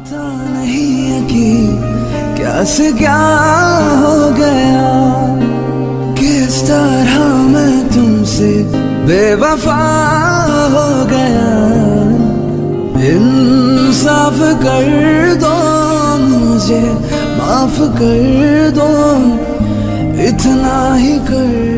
आता नहीं यकीन कैसे क्या हो गया, किस तरह मैं तुमसे बेवफा हो गया। इंसाफ कर दो मुझे, माफ कर दो, इतना ही कर